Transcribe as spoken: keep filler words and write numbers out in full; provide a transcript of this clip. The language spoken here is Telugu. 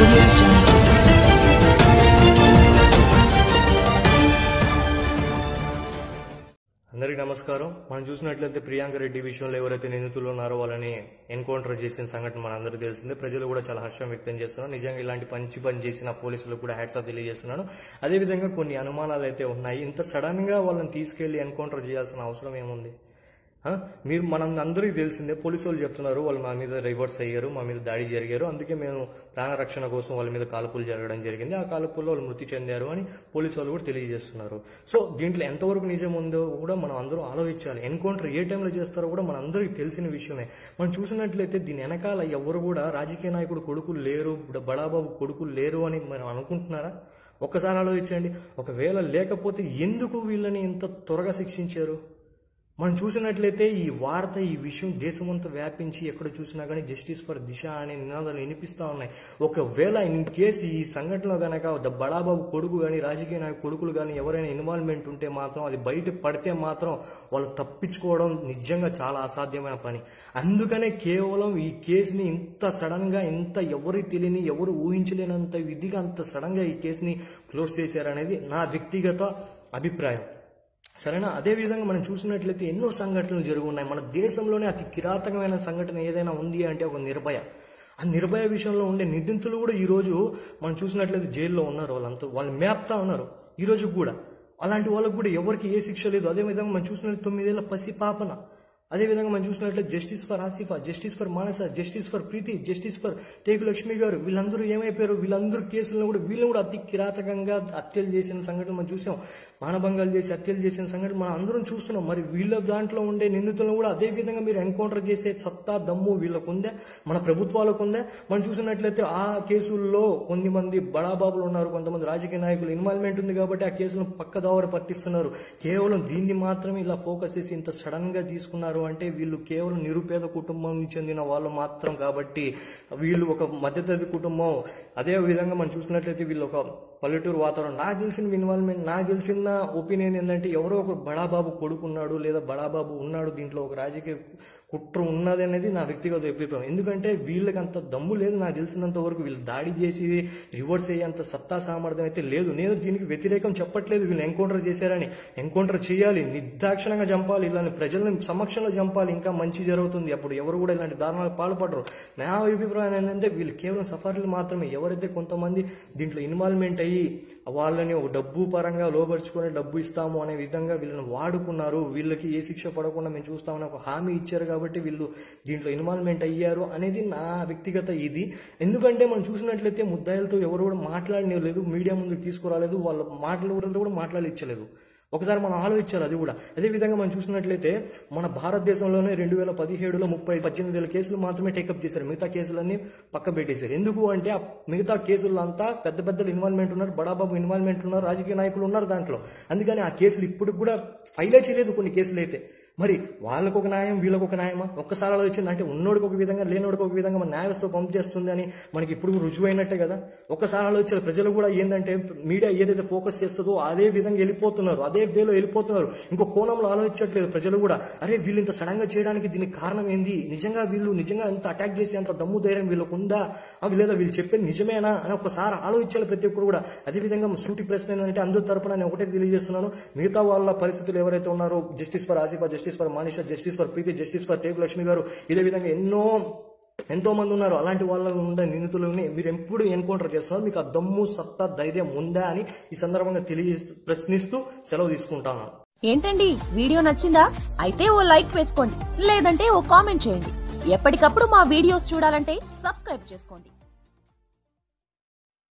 Audio Jungle. అందరికీ నమస్కారం. మనం చూసినట్లయితే ప్రియాంక రెడ్డి విషయంలో ఎవరైతే నిందితులు ఉన్నారో వాళ్ళని ఎన్కౌంటర్ చేసిన సంఘటన మనందరూ తెలిసిందే. ప్రజలు కూడా చాలా హర్షం వ్యక్తం చేస్తున్నారు. నిజంగా ఇలాంటి మంచి పని చేసిన పోలీసులకు కూడా హ్యాట్స్ ఆఫ్ తెలియజేస్తున్నాను. అదేవిధంగా కొన్ని అనుమానాలు అయితే ఉన్నాయి. ఇంత సడన్ గా వాళ్ళని తీసుకెళ్లి ఎన్కౌంటర్ చేయాల్సిన అవసరం ఏముంది? మీరు మనం అందరికీ తెలిసిందే. పోలీసు వాళ్ళు చెప్తున్నారు వాళ్ళు మా మీద రివర్స్ అయ్యారు, మా మీద దాడి జరిగారు, అందుకే మేము ప్రాణరక్షణ కోసం వాళ్ళ మీద కాల్పులు జరగడం జరిగింది, ఆ కాల్పుల్లో వాళ్ళు మృతి చెందారు అని పోలీసు వాళ్ళు కూడా తెలియజేస్తున్నారు. సో దీంట్లో ఎంతవరకు నిజం ఉందో కూడా మనం అందరూ ఆలోచించాలి. ఎన్కౌంటర్ ఏ టైంలో చేస్తారో కూడా మన అందరికీ తెలిసిన విషయమే. మనం చూసినట్లయితే దీని వెనకాల ఎవరు కూడా రాజకీయ నాయకుడు కొడుకులు లేరు, బడాబాబు కొడుకులు లేరు అని మనం అనుకుంటున్నారా? ఒక్కసారి ఆలోచించండి. ఒకవేళ లేకపోతే ఎందుకు వీళ్ళని ఇంత త్వరగా శిక్షించారు? మనం చూసినట్లయితే ఈ వార్త, ఈ విషయం దేశమంతా వ్యాపించి ఎక్కడ చూసినా కానీ జస్టిస్ ఫర్ దిశ అనే నినాదాలు వినిపిస్తా ఉన్నాయి. ఒకవేళ ఇన్ కేసు ఈ సంఘటనలో కనుక బడాబాబు కొడుకు కానీ రాజకీయ నాయకు కొడుకులు కానీ ఎవరైనా ఇన్వాల్వ్మెంట్ ఉంటే మాత్రం, అది బయట పడితే మాత్రం వాళ్ళు తప్పించుకోవడం నిజంగా చాలా అసాధ్యమైన పని. అందుకనే కేవలం ఈ కేసుని ఇంత సడన్ గా, ఇంత ఎవరికి తెలియని, ఎవరు ఊహించలేనంత విధిగా అంత సడన్ గా ఈ కేసుని క్లోజ్ చేశారనేది నా వ్యక్తిగత అభిప్రాయం. సరేనా? అదే విధంగా మనం చూసినట్లయితే ఎన్నో సంఘటనలు జరుగున్నాయి. మన దేశంలోనే అతి కిరాతకమైన సంఘటన ఏదైనా ఉంది అంటే ఒక నిర్భయ. ఆ నిర్భయ విషయంలో ఉండే నిందితులు కూడా ఈ రోజు మనం చూసినట్లయితే జైల్లో ఉన్నారు. వాళ్ళంతా వాళ్ళు మేపుతా ఉన్నారు ఈ రోజు కూడా. అలాంటి వాళ్ళకు కూడా ఎవరికి ఏ శిక్ష లేదు. అదే విధంగా మనం చూసినట్లయితే తొమ్మిదేళ్ల పసి పాపన, అదేవిధంగా మనం చూసినట్లయితే justice for Asifa, justice for Manasa, justice for Preethi, justice for Teku Lakshmi garu, వీళ్ళందరూ ఏమైపోయారు? వీళ్ళందరూ కేసులను కూడా వీళ్ళని కూడా అతి కిరాతకంగా హత్యలు చేసిన సంఘటన మనం చూసాం. మానభంగాలు చేసి హత్యలు చేసిన సంఘటన మనం అందరం చూస్తున్నాం. మరి వీళ్ళ దాంట్లో ఉండే నిందితులను కూడా అదే విధంగా మీరు ఎన్కౌంటర్ చేసే సత్తా, దమ్ము వీళ్ళకు ఉందే, మన ప్రభుత్వాలకు ఉందే? మనం చూసినట్లయితే ఆ కేసుల్లో కొంతమంది బడాబాబులు ఉన్నారు, కొంతమంది రాజకీయ నాయకులు ఇన్వాల్వ్మెంట్ ఉంది కాబట్టి ఆ కేసులను పక్కదావర పట్టిస్తున్నారు. కేవలం దీన్ని మాత్రమే ఇలా ఫోకస్ చేసి ఇంత సడన్ గా తీసుకున్నారు అంటే వీళ్ళు కేవలం నిరుపేద కుటుంబం నుంచి చెందిన వాళ్ళు మాత్రం కాబట్టి, వీళ్ళు ఒక మధ్యతరగతి కుటుంబం. అదే విధంగా మనం చూసినట్లయితే వీళ్ళు ఒక పల్లెటూరు వాతావరణం. నాకు తెలిసిన ఇన్వాల్వ్మెంట్, నాకు తెలిసిన ఒపీనియన్ ఏంటంటే ఎవరో ఒక బడాబాబు కొడుకున్నాడు లేదా బడాబాబు ఉన్నాడు, దీంట్లో ఒక రాజకీయ కుట్ర ఉన్నది అనేది నా వ్యక్తిగత అభిప్రాయం. ఎందుకంటే వీళ్ళకి అంత దమ్ము లేదు నాకు తెలిసినంత వరకు. వీళ్ళు దాడి చేసి రివర్స్ అయ్యేంత సత్తా సామర్థ్యం అయితే లేదు. నేను దీనికి వ్యతిరేకం చెప్పట్లేదు. వీళ్ళు ఎన్కౌంటర్ చేశారని. ఎన్కౌంటర్ చేయాలి, నిర్దాక్షిణంగా చంపాలి, ఇలాంటి ప్రజలను సమక్షంలో చంపాలి, ఇంకా మంచి జరుగుతుంది. అప్పుడు ఎవరు కూడా ఇలాంటి దారుణాలకు పాల్పడరు. నా అభిప్రాయం ఏంటంటే వీళ్ళు కేవలం సఫారీలు మాత్రమే. ఎవరైతే కొంతమంది దీంట్లో ఇన్వాల్వ్మెంట్ అయ్యి వాళ్ళని ఒక డబ్బు పరంగా లోపరుచుకొని డబ్బు ఇస్తాము అనే విధంగా వీళ్ళని వాడుకున్నారు, వీళ్ళకి ఏ శిక్ష పడకుండా మేము చూస్తామని ఒక హామీ ఇచ్చారు కాబట్టి వీళ్ళు దీంట్లో ఇన్వాల్వ్మెంట్ అయ్యారు అనేది నా వ్యక్తిగత ఇది. ఎందుకంటే మనం చూసినట్లయితే ముద్దాయిలతో ఎవరు కూడా మాట్లాడలేదు, మీడియా ముందుకు తీసుకురాలేదు, వాళ్ళ మాటలు కూడా మాట్లాడించలేదు. ఒకసారి మనం ఆలోచించాలి అది కూడా. అదేవిధంగా మనం చూసినట్లయితే మన భారతదేశంలోనే రెండు వేల పదిహేడులో ముప్పై పద్దెనిమిది వేల కేసులు మాత్రమే టేకప్ చేశారు. మిగతా కేసులన్నీ పక్క పెట్టేశారు. ఎందుకు అంటే ఆ మిగతా కేసుల్లో అంతా పెద్ద పెద్దలు ఇన్వాల్వ్మెంట్ ఉన్నారు, బడాబాబు ఇన్వాల్వ్మెంట్ ఉన్నారు, రాజకీయ నాయకులు ఉన్నారు దాంట్లో. అందుకని ఆ కేసులు ఇప్పుడు కూడా ఫైలే చేయలేదు కొన్ని కేసులు అయితే. మరి వాళ్ళకు ఒక న్యాయం, వీళ్ళకు ఒక న్యాయమా? ఒక్కసారి అలా వచ్చింది అంటే ఉన్నోడికి ఒక విధంగా, లేనోడికి ఒక విధంగా మన న్యాయవ్యవస్థ పంపు చేస్తుంది అని మనకి ఇప్పుడు రుజువు అయినట్టే కదా. ఒక్కసారి అలా వచ్చారు. ప్రజలు కూడా ఏంటంటే మీడియా ఏదైతే ఫోకస్ చేస్తుందో అదే విధంగా వెళ్ళిపోతున్నారు, అదే వేలో వెళ్ళిపోతున్నారు. ఇంకో కోణంలో ఆలోచించట్లేదు ప్రజలు కూడా. అరే వీళ్ళు ఇంత సడన్ గా చేయడానికి దీనికి కారణం ఏంది? నిజంగా వీళ్ళు నిజంగా ఇంత అటాక్ చేసి అంత దమ్ము ధైర్యం వీళ్ళకు ఉందా, లేదా వీళ్ళు చెప్పేది నిజమేనా అని ఒక్కసారి ఆలోచించాలి ప్రతి ఒక్కరు కూడా. అదేవిధంగా సూటి ప్రశ్న ఏంటంటే అందరి తరపున నేను ఒకటే తెలియజేస్తున్నాను, మిగతా వాళ్ళ పరిస్థితులు ఎవరైతే ఉన్నారో justice for Asifa, justice for Manisha, justice for Preethi, justice for Teku Lakshmi garu, ఇదే విధంగా ఎన్నో ఎంతో మంది ఉన్నారు. అలాంటి వాళ్ళ ఉండే నిందితులని మీరు ఎప్పుడు ఎన్కౌంటర్ చేస్తున్నారు? మీకు ఆ దమ్ము, సత్తా, ధైర్యం ఉందా అని ఈ సందర్భంగా తెలియ ప్రశ్నిస్తూ సెలవు తీసుకుంటాను. ఏంటండి వీడియో నచ్చిందా? అయితే ఓ లైక్ వేసుకోండి, లేదంటే ఓ కామెంట్ చేయండి. ఎప్పటికప్పుడు మా వీడియోస్ చూడాలంటే సబ్స్క్రైబ్ చేసుకోండి.